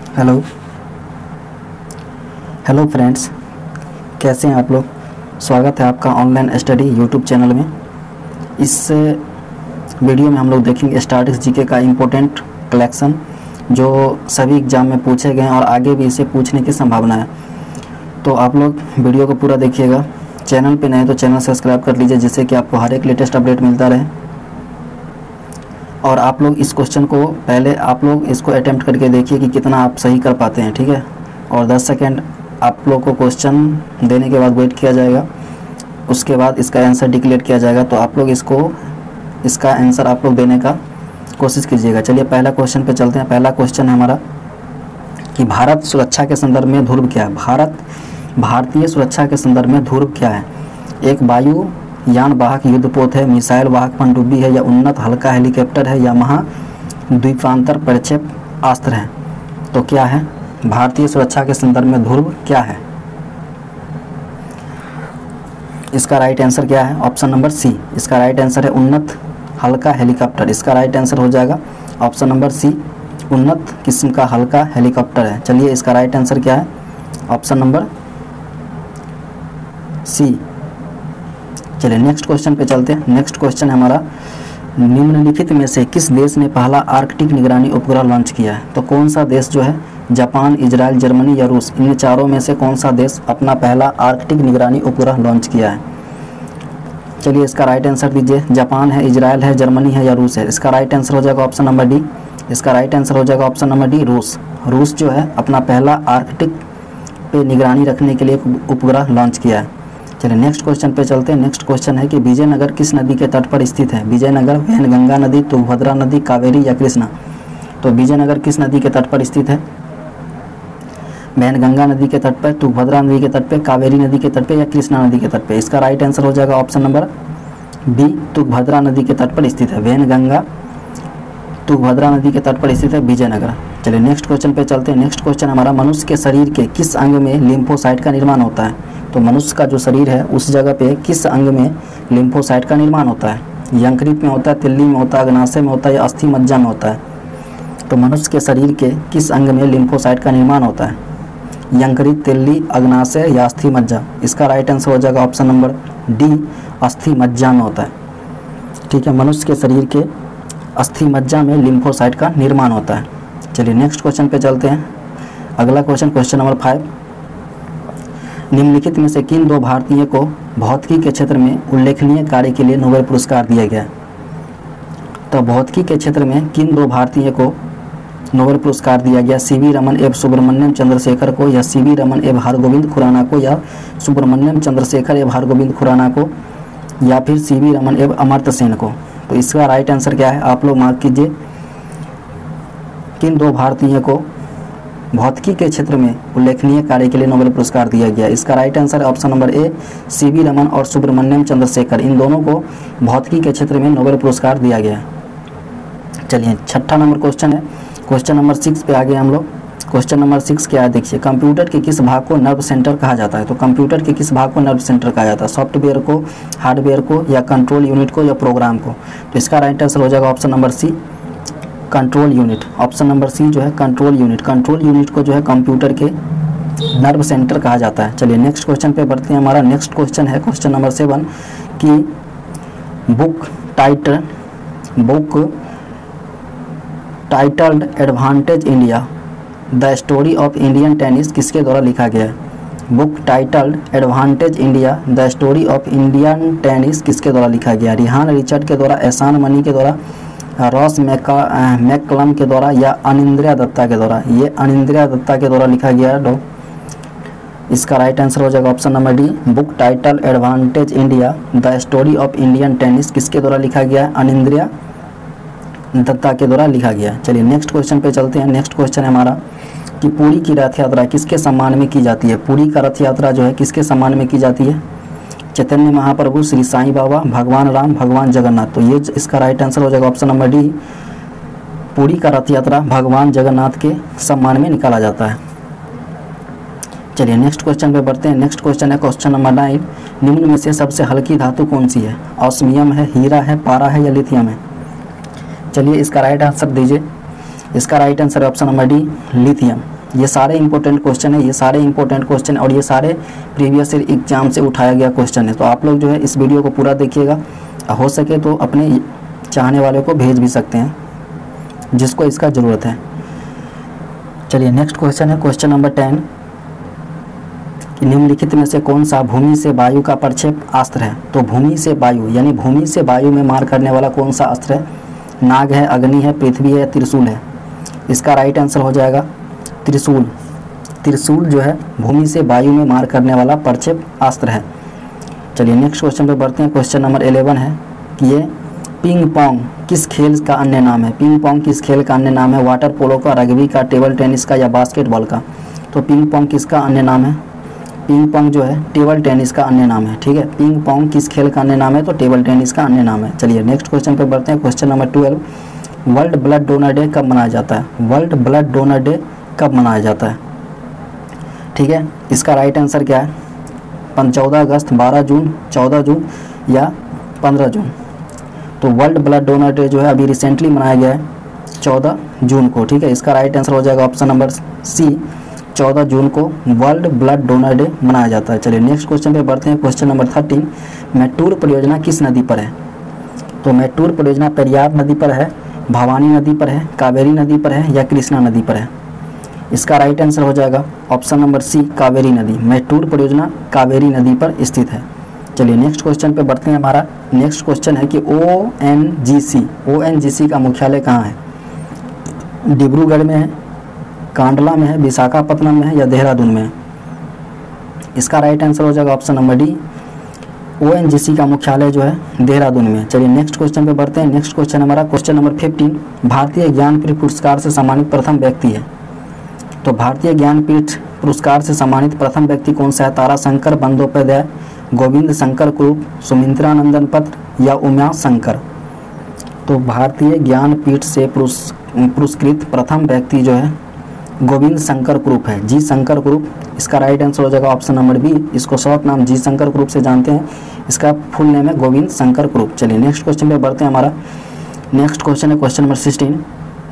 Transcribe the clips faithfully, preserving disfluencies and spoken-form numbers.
Hello hello friends, कैसे हैं आप लोग। स्वागत है आपका ऑनलाइन स्टडी यूट्यूब चैनल में। इस वीडियो में हम लोग देखेंगे स्टैटिस्टिक्स जीके का इम्पोर्टेंट कलेक्शन जो सभी एग्ज़ाम में पूछे गए हैं और आगे भी इसे पूछने की संभावना है। तो आप लोग वीडियो को पूरा देखिएगा। चैनल पे नए तो चैनल सब्सक्राइब कर लीजिए, जिससे कि आपको हर एक लेटेस्ट अपडेट मिलता रहे। और आप लोग इस क्वेश्चन को पहले आप लोग इसको अटेम्प्ट करके देखिए कि कितना आप सही कर पाते हैं, ठीक है। और दस सेकेंड आप लोग को क्वेश्चन देने के बाद वेट किया जाएगा, उसके बाद इसका आंसर डिक्लेयर किया जाएगा। तो आप लोग इसको इसका आंसर आप लोग देने का कोशिश कीजिएगा। चलिए पहला क्वेश्चन पे चलते हैं। पहला क्वेश्चन है हमारा कि भारत सुरक्षा के संदर्भ में ध्रुव क्या है। भारत भारतीय सुरक्षा के संदर्भ में ध्रुव क्या है। एक वायु यान वाहक युद्धपोत है, मिसाइल वाहक पनडुब्बी है, या उन्नत हल्का हेलीकॉप्टर है, या महाद्वीपांतर प्रक्षेप अस्त्र है। तो क्या है भारतीय सुरक्षा के संदर्भ में ध्रुव क्या है। इसका राइट आंसर क्या है। ऑप्शन नंबर सी, इसका राइट आंसर है उन्नत हल्का हेलीकॉप्टर। इसका राइट आंसर हो जाएगा ऑप्शन नंबर सी, उन्नत किस्म का हल्का हेलीकॉप्टर है। चलिए इसका राइट आंसर क्या है। Option number C. चलिए नेक्स्ट क्वेश्चन पे चलते हैं। नेक्स्ट क्वेश्चन है हमारा, निम्नलिखित में से किस देश ने पहला आर्कटिक निगरानी उपग्रह लॉन्च किया है। तो कौन सा देश जो है, जापान, इजराइल, जर्मनी या रूस, इन चारों में से कौन सा देश अपना पहला आर्कटिक निगरानी उपग्रह लॉन्च किया है। चलिए इसका राइट आंसर दीजिए। जापान है, इजराइल है, जर्मनी है या रूस है। इसका राइट आंसर हो जाएगा ऑप्शन नंबर डी। इसका राइट आंसर हो जाएगा ऑप्शन नंबर डी, रूस। रूस जो है अपना पहला आर्कटिक पे निगरानी रखने के लिए एक उपग्रह लॉन्च किया है। चलिए नेक्स्ट क्वेश्चन पे चलते हैं। नेक्स्ट क्वेश्चन है कि विजयनगर किस नदी के तट पर स्थित है। विजयनगर वैनगंगा नदी, तुंगभद्रा नदी, कावेरी या कृष्णा। तो विजयनगर किस नदी के तट पर स्थित है। वैनगंगा नदी के तट पर, तुंगभद्रा नदी के तट पर, कावेरी नदी के तट पर या कृष्णा नदी के तट पर। इसका राइट आंसर हो जाएगा ऑप्शन नंबर बी, तुंगभद्रा नदी के तट पर स्थित है। वैनगंगा तुंगभद्रा नदी के तट पर स्थित है विजयनगर। चलिए नेक्स्ट क्वेश्चन पे चलते हैं। नेक्स्ट क्वेश्चन हमारा, मनुष्य के शरीर के किस अंग में लिम्फोसाइट का निर्माण होता है। तो मनुष्य का जो शरीर है उस जगह पे किस अंग में लिम्फोसाइट का निर्माण होता है। यकृत में होता है, तिल्ली में होता है, अग्नाशय में होता है या अस्थि मज्जा में होता है। तो मनुष्य के शरीर के किस अंग में लिम्फोसाइट का निर्माण होता है। यकृत, तिल्ली, अग्नाशय या अस्थि मज्जा। इसका राइट आंसर हो जाएगा ऑप्शन नंबर डी, अस्थि मज्जा में होता है। ठीक है, मनुष्य के शरीर के अस्थि मज्जा में लिम्फोसाइट का निर्माण होता है। चलिए नेक्स्ट क्वेश्चन पे चलते हैं। अगला क्वेश्चन, क्वेश्चन नंबर फाइव, निम्नलिखित में से किन दो भारतीय को भौतिकी के क्षेत्र में उल्लेखनीय कार्य के लिए नोबेल पुरस्कार दिया गया। तो भौतिकी के क्षेत्र में किन दो भारतीय को नोबेल पुरस्कार दिया गया। सीवी रमन एवं सुब्रमण्यम चंद्रशेखर को, या सीवी रमन एवं हरगोविंद खुराना को, या सुब्रमण्यम चंद्रशेखर एवं हरगोविंद खुराना को, या फिर सीवी रमन एवं अमर्त्य सेन को। तो इसका राइट आंसर क्या है, आप लोग मार्क कीजिए। किन दो भारतीय को भौतिकी के क्षेत्र में उल्लेखनीय कार्य के लिए नोबेल पुरस्कार दिया गया। इसका राइट आंसर है option number A, C V Raman और सुब्रमण्यम चंद्रशेखर। इन दोनों को भौतिकी के क्षेत्र में नोबेल पुरस्कार दिया गया। चलिए छठा नंबर क्वेश्चन है, क्वेश्चन नंबर सिक्स पे आ गए हम लोग। क्वेश्चन नंबर सिक्स क्या है देखिए, कंप्यूटर के किस भाग को नर्व सेंटर कहा जाता है। तो कंप्यूटर के किस भाग को नर्व सेंटर कहा जाता है। सॉफ्टवेयर को, हार्डवेयर को, या कंट्रोल यूनिट को, या प्रोग्राम को। तो इसका राइट आंसर हो जाएगा option number C, control unit. Option number C जो है कंट्रोल यूनिट। कंट्रोल यूनिट को जो है कंप्यूटर के नर्व सेंटर कहा जाता है। चलिए नेक्स्ट क्वेश्चन पे बढ़ते हैं। हमारा नेक्स्ट क्वेश्चन है क्वेश्चन नंबर सेवन कि book title book titled advantage India the story of Indian tennis किसके द्वारा लिखा गया है। Book titled advantage India the story of Indian tennis किसके द्वारा लिखा गया। रिहान रिचर्ड के द्वारा, एहसान मनी के द्वारा, रॉस मैका मैकलम के द्वारा, या अनिंद्रिया दत्ता के द्वारा। ये अनिंद्रिया दत्ता के द्वारा लिखा गया है। इसका राइट आंसर हो जाएगा option number D, book title advantage India the story of Indian tennis किसके द्वारा लिखा गया है, अनिंद्रिया दत्ता के द्वारा लिखा गया है। चलिए नेक्स्ट क्वेश्चन पे चलते हैं। नेक्स्ट क्वेश्चन है हमारा कि पुरी की रथ यात्रा किसके सम्मान में की जाती है। पुरी का रथ यात्रा जो है किसके सम्मान में की जाती है। चैतन्य महाप्रभु, श्री साईं बाबा, भगवान राम, भगवान जगन्नाथ। तो ये इसका राइट आंसर हो जाएगा ऑप्शन नंबर डी, पुरी का रथ यात्रा भगवान जगन्नाथ के सम्मान में निकाला जाता है। चलिए नेक्स्ट क्वेश्चन पे बढ़ते हैं। नेक्स्ट क्वेश्चन है क्वेश्चन नंबर नाइन, निम्न में से सबसे हल्की धातु कौन सी है। ऑस्मियम है, हीरा है, पारा है या लिथियम है। चलिए इसका राइट आंसर दीजिए। इसका राइट आंसर है ऑप्शन नंबर डी, लिथियम। ये सारे इंपॉर्टेंट क्वेश्चन है, ये सारे इंपॉर्टेंट क्वेश्चन और ये सारे प्रीवियस ईयर एग्जाम से उठाया गया क्वेश्चन है। तो आप लोग जो है इस वीडियो को पूरा देखिएगा, हो सके तो अपने चाहने वाले को भेज भी सकते हैं जिसको इसका ज़रूरत है। चलिए नेक्स्ट क्वेश्चन है क्वेश्चन नंबर टेन कि निम्नलिखित में से कौन सा भूमि से वायु का प्रक्षेप अस्त्र है। तो भूमि से वायु यानी भूमि से वायु में मार करने वाला कौन सा अस्त्र है? नाग है, अग्नि है, पृथ्वी है, त्रिशूल है। इसका राइट आंसर हो जाएगा त्रिशूल। त्रिशूल जो है भूमि से वायु में मार करने वाला प्रक्षेप अस्त्र है। चलिए नेक्स्ट क्वेश्चन पे बढ़ते हैं। क्वेश्चन नंबर इलेवन है कि ये पिंग पोंग किस खेल का अन्य नाम है? पिंग पोंग किस खेल का अन्य नाम है? वाटर पोलो का, रग्बी का, टेबल टेनिस का या बास्केटबॉल का? तो पिंग पोंग किसका अन्य नाम है? पिंग पोंग जो है टेबल टेनिस का अन्य नाम है। ठीक है, पिंग पोंग किस खेल का अन्य नाम है? तो टेबल टेनिस का अन्य नाम है। चलिए नेक्स्ट क्वेश्चन पे बढ़ते हैं। Question number twelve, world blood donor day कब मनाया जाता है? वर्ल्ड ब्लड डोनर डे कब मनाया जाता है? ठीक है, इसका राइट आंसर क्या है? चौदह अगस्त, बारह जून, चौदह जून या पंद्रह जून? तो वर्ल्ड ब्लड डोनर डे जो है अभी रिसेंटली मनाया गया है चौदह जून को। ठीक है, इसका राइट आंसर हो जाएगा ऑप्शन नंबर सी, चौदह जून को वर्ल्ड ब्लड डोनर डे मनाया जाता है। चलिए नेक्स्ट क्वेश्चन पे बढ़ते हैं। क्वेश्चन नंबर थर्टीन, मेट्टूर परियोजना किस नदी पर है? तो मेट्टूर परियोजना पेरियार नदी पर है, भवानी नदी पर है, कावेरी नदी पर है या कृष्णा नदी पर है? इसका राइट आंसर हो जाएगा ऑप्शन नंबर सी, कावेरी नदी। मेट्टूर परियोजना कावेरी नदी पर स्थित है। चलिए नेक्स्ट क्वेश्चन पे बढ़ते हैं। हमारा नेक्स्ट क्वेश्चन है कि ओ एन जी सी ओ एन जी सी का मुख्यालय कहाँ है? डिब्रूगढ़ में है, कांडला में है, विशाखापत्तनम में है या देहरादून में है? इसका राइट आंसर हो जाएगा option number D, O N G C का मुख्यालय जो है देहरादून में। चलिए नेक्स्ट क्वेश्चन पे बढ़ते हैं। नेक्स्ट क्वेश्चन हमारा क्वेश्चन नंबर फिफ्टीन, भारतीय ज्ञानपीठ पुरस्कार से सम्मानित प्रथम व्यक्ति है। तो भारतीय ज्ञानपीठ पुरस्कार से सम्मानित प्रथम व्यक्ति कौन सा है? ताराशंकर बंदोपाध्याय, गोविंद शंकर कुरूप, सुमित्रा पत्र या उमा शंकर? तो भारतीय ज्ञानपीठ से पुरस्कृत प्रथम व्यक्ति जो है गोविंद शंकर कुरूप है, जी शंकर कुरूप। इसका राइट आंसर हो जाएगा ऑप्शन नंबर बी, इसको शॉर्ट नाम जी शंकर कुरूप से जानते हैं, इसका फुल नेम है गोविंद शंकर कुरूप। चलिए नेक्स्ट क्वेश्चन पे बढ़ते हैं। हमारा नेक्स्ट क्वेश्चन है क्वेश्चन नंबर सिक्सटीन,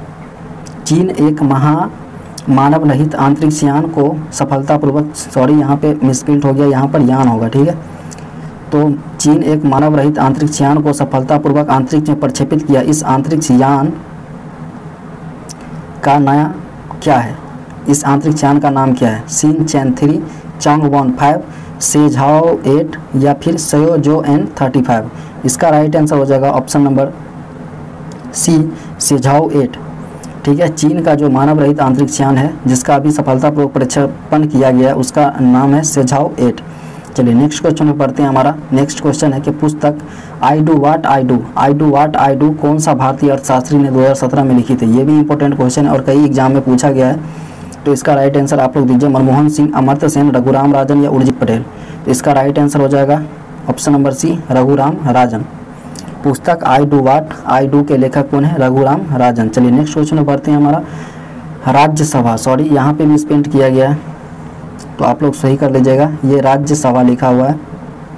चीन एक महा मानव रहित अंतरिक्ष यान को सफलतापूर्वक, सॉरी यहाँ पे मिसप्रिंट हो गया, यहाँ पर यान होगा। ठीक है, तो चीन एक मानव रहित अंतरिक्ष यान को सफलतापूर्वक अंतरिक्ष में प्रक्षेपित किया। इस अंतरिक्ष यान का नया क्या है? इस अंतरिक्ष यान का नाम क्या है? सिन चैन थ्री, चांगवॉन फाइव, सेझाओ एट या फिर सयोजो एन थर्टी फाइव? इसका राइट आंसर हो जाएगा ऑप्शन नंबर सी, सेझाओ एट। ठीक है, चीन का जो मानव रहित अंतरिक्ष यान है जिसका अभी सफलतापूर्वक प्रक्षेपण किया गया है उसका नाम है सेझाओ एट। चलिए नेक्स्ट क्वेश्चन में पढ़ते हैं। हमारा नेक्स्ट क्वेश्चन है कि पुस्तक I do what I do I do what I do कौन सा भारतीय अर्थशास्त्री ने दो हज़ार सत्रह में लिखी थी? ये भी इंपॉर्टेंट क्वेश्चन है और कई एग्जाम में पूछा गया है। तो इसका राइट आंसर आप लोग दीजिए, मनमोहन सिंह, अमर्त्य सेन, रघुराम राजन या उर्जित पटेल? तो इसका राइट आंसर हो जाएगा option number C, Raghuram Rajan. पुस्तक I do what I do के लेखक कौन है? रघुराम राजन। चलिए नेक्स्ट क्वेश्चन में बढ़ते हैं। हमारा राज्यसभा, सॉरी यहाँ पे मिसप्रिंट किया गया है तो आप लोग सही कर लीजिएगा, ये राज्यसभा लिखा हुआ है।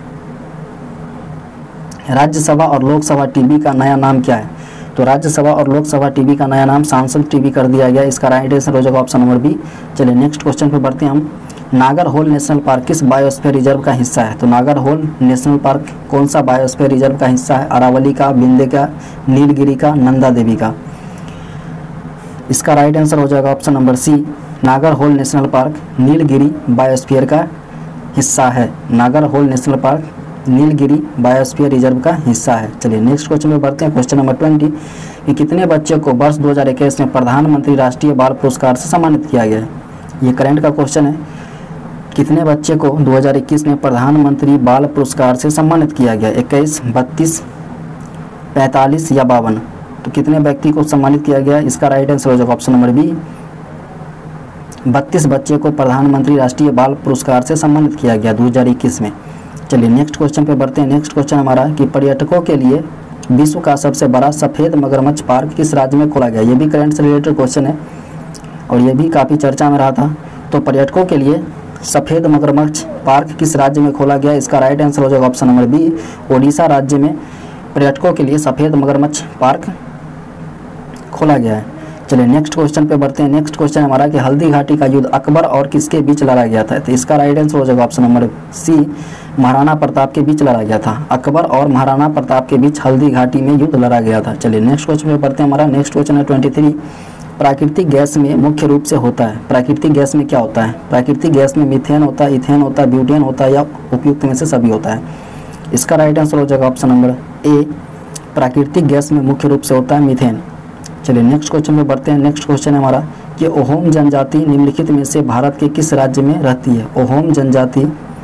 राज्यसभा और लोकसभा टीवी का नया नाम क्या है? तो राज्यसभा और लोकसभा टीवी का नया नाम सांसद टीवी कर दिया गया। इसका राइट आंसर हो जाएगा ऑप्शन नंबर बी। चलिए नेक्स्ट क्वेश्चन पे बढ़ते हैं हम। नागरहोल नेशनल पार्क किस बायोस्फीयर रिजर्व का हिस्सा है? तो नागरहोल नेशनल पार्क कौन सा बायोस्फीयर रिजर्व का हिस्सा है? अरावली का, विंध्य का, नीलगिरी का, नंदा देवी का? इसका राइट आंसर हो जाएगा option number C, Nagarhole national park Nilgiri biosphere का हिस्सा है। Nagarhole national park Nilgiri biosphere reserve का हिस्सा है। चलिए नेक्स्ट क्वेश्चन में बढ़ते हैं। क्वेश्चन नंबर ट्वेंटी कि कितने बच्चे को वर्ष दो हज़ार इक्कीस में प्रधानमंत्री राष्ट्रीय बाल पुरस्कार से सम्मानित किया गया है? ये करंट का क्वेश्चन है। कितने बच्चे को दो हज़ार इक्कीस में प्रधानमंत्री बाल पुरस्कार से सम्मानित किया गया? इक्कीस, बत्तीस, पैंतालीस या बावन? तो कितने व्यक्ति को सम्मानित किया गया? इसका राइट आंसर हो जाएगा ऑप्शन नंबर बी, बत्तीस बच्चे को प्रधानमंत्री राष्ट्रीय बाल पुरस्कार से सम्मानित किया गया दो हज़ार इक्कीस में। चलिए नेक्स्ट क्वेश्चन पे बढ़ते हैं। नेक्स्ट क्वेश्चन हमारा कि पर्यटकों के लिए विश्व का सबसे बड़ा सफ़ेद मगरमच्छ पार्क किस राज्य में खोला गया? ये भी करंट से रिलेटेड क्वेश्चन है और ये भी काफ़ी चर्चा में रहा था। तो पर्यटकों के लिए सफ़ेद मगरमच्छ पार्क किस राज्य में खोला गया? इसका राइट आंसर हो जाएगा ऑप्शन नंबर बी, ओडिशा राज्य में पर्यटकों के लिए सफ़ेद मगरमच्छ पार्क खोला गया है। चलिए नेक्स्ट क्वेश्चन पे बढ़ते हैं। नेक्स्ट क्वेश्चन हमारा कि हल्दी घाटी का युद्ध अकबर और किसके बीच लड़ा गया था? तो इसका राइट आंसर हो जाएगा option number C, Maharana Pratap के बीच लड़ा गया था। अकबर और महाराणा प्रताप के बीच हल्दी घाटी में युद्ध लड़ा गया था। चलिए नेक्स्ट क्वेश्चन पे बढ़ते हैं। हमारा नेक्स्ट क्वेश्चन है ट्वेंटी थ्री, प्राकृतिक गैस में मुख्य रूप से होता है। प्राकृतिक गैस में क्या होता है? प्राकृतिक गैस में मीथेन होता है, इथेन होता है, ब्यूटेन होता है या उपयुक्त में से सभी होता है? इसका राइट आंसर हो जाएगा ऑप्शन नंबर ए, प्राकृतिक गैस में मुख्य रूप से होता है मीथेन। चलिए नेक्स्ट क्वेश्चन में बढ़ते हैं। नेक्स्ट क्वेश्चन है हमारा कि ओहोम जनजाति निम्नलिखित में से भारत के किस राज्य में रहती है? ओहोम जनजाति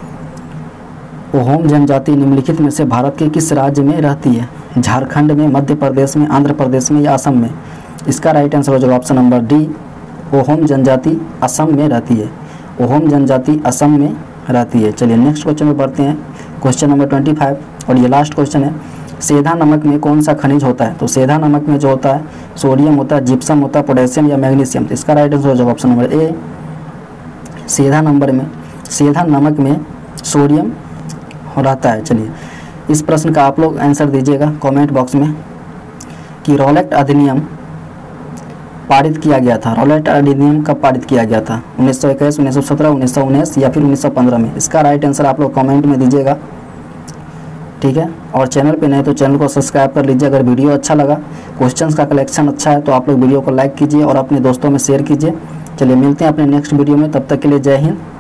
ओहोम जनजाति निम्नलिखित में से भारत के किस राज्य में रहती है? झारखंड में, मध्य प्रदेश में, आंध्र प्रदेश में या असम में? इसका राइट आंसर हो जाएगा ऑप्शन नंबर डी, ओहोम जनजाति असम में रहती है। ओहोम जनजाति असम में रहती है। चलिए नेक्स्ट क्वेश्चन में बढ़ते हैं। क्वेश्चन नंबर ट्वेंटी फाइव और ये लास्ट क्वेश्चन है, सेधा नमक में कौन सा खनिज होता है? तो सेधा नमक में जो होता है सोडियम होता है, जिप्सम होता है, पोटेशियम या मैग्नीशियम? तो इसका राइट आंसर हो जाएगा ऑप्शन नंबर ए, सेधा नंबर में सेधा नमक में सोडियम रहता है। चलिए इस प्रश्न का आप लोग आंसर दीजिएगा कमेंट बॉक्स में कि रॉलेट अधिनियम पारित किया गया था। रॉलेट अधिनियम कब पारित किया गया था? उन्नीस सौ इक्कीस, उन्नीस सौ सत्रह, उन्नीस सौ उन्नीस या फिर उन्नीस सौ पंद्रह में? इसका राइट आंसर आप लोग कमेंट में दीजिएगा, ठीक है। और चैनल पे नहीं तो चैनल को सब्सक्राइब कर लीजिए। अगर वीडियो अच्छा लगा, क्वेश्चंस का कलेक्शन अच्छा है तो आप लोग वीडियो को लाइक कीजिए और अपने दोस्तों में शेयर कीजिए। चलिए मिलते हैं अपने नेक्स्ट वीडियो में, तब तक के लिए जय हिंद।